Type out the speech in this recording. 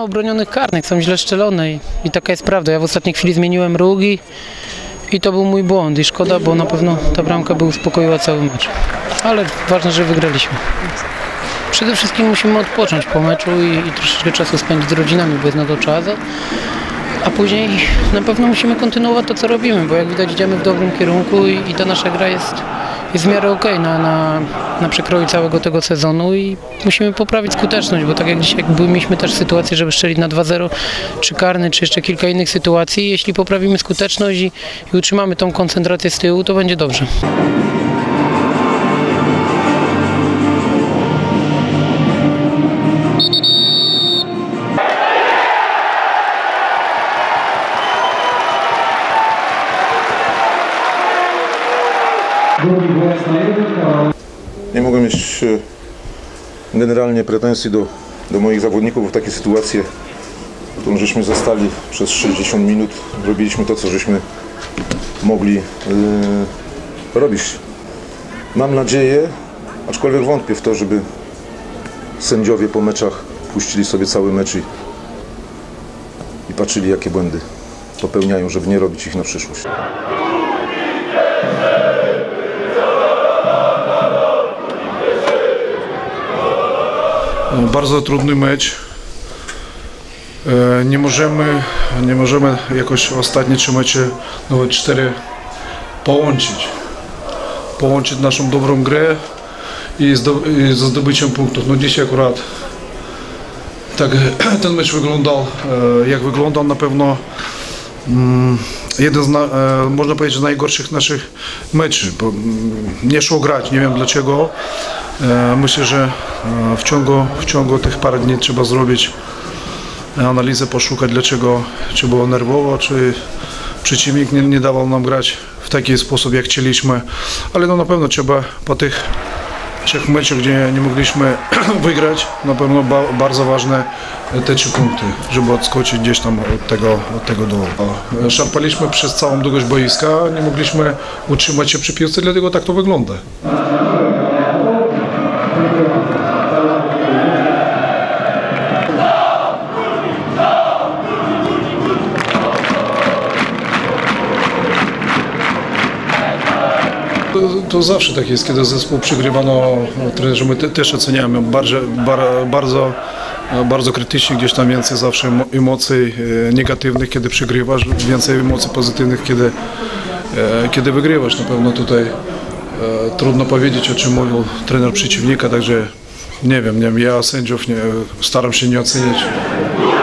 ma obronionych karnych, są źle strzelone i taka jest prawda. Ja w ostatniej chwili zmieniłem róg i to był mój błąd i szkoda, bo na pewno ta bramka by uspokoiła cały mecz. Ale ważne, że wygraliśmy. Przede wszystkim musimy odpocząć po meczu i troszeczkę czasu spędzić z rodzinami, bo jest na to czas. A później na pewno musimy kontynuować to, co robimy, bo jak widać idziemy w dobrym kierunku i ta nasza gra jest w miarę okej na przekroju całego tego sezonu i musimy poprawić skuteczność, bo tak jak dzisiaj mieliśmy też sytuację, żeby strzelić na 2-0, czy karny, czy jeszcze kilka innych sytuacji. Jeśli poprawimy skuteczność i utrzymamy tą koncentrację z tyłu, to będzie dobrze. Nie mogę mieć generalnie pretensji do moich zawodników w takiej sytuacji, którą żeśmy zostali przez 60 minut. Robiliśmy to, co żeśmy mogli robić. Mam nadzieję, aczkolwiek wątpię w to, żeby sędziowie po meczach puścili sobie cały mecz i patrzyli, jakie błędy popełniają, żeby nie robić ich na przyszłość. Bardzo trudny mecz. Nie możemy jakoś ostatnie 3 mecze, nawet 4 połączyć naszą dobrą grę i ze zdobyciem punktów. No dzisiaj akurat tak ten mecz wyglądał, jak wyglądał, na pewno jeden z, można powiedzieć, z najgorszych naszych meczy, bo nie szło grać, nie wiem dlaczego. Myślę, że w ciągu tych parę dni trzeba zrobić analizę, poszukać dlaczego, czy było nerwowo, czy przeciwnik nie dawał nam grać w taki sposób, jak chcieliśmy, ale no na pewno trzeba po tych 3 meczach, gdzie nie mogliśmy wygrać, na pewno bardzo ważne te 3 punkty, żeby odskoczyć gdzieś tam od tego dołu. Szarpaliśmy przez całą długość boiska, nie mogliśmy utrzymać się przy piłce, dlatego tak to wygląda. To zawsze tak jest, kiedy zespół przegrywa, trenerzy my też oceniamy bardzo krytycznie, gdzieś tam więcej zawsze emocji negatywnych, kiedy przegrywasz, więcej emocji pozytywnych, kiedy wygrywasz. Na pewno tutaj trudno powiedzieć, o czym mówił trener przeciwnika, także nie wiem, ja sędziów staram się nie oceniać.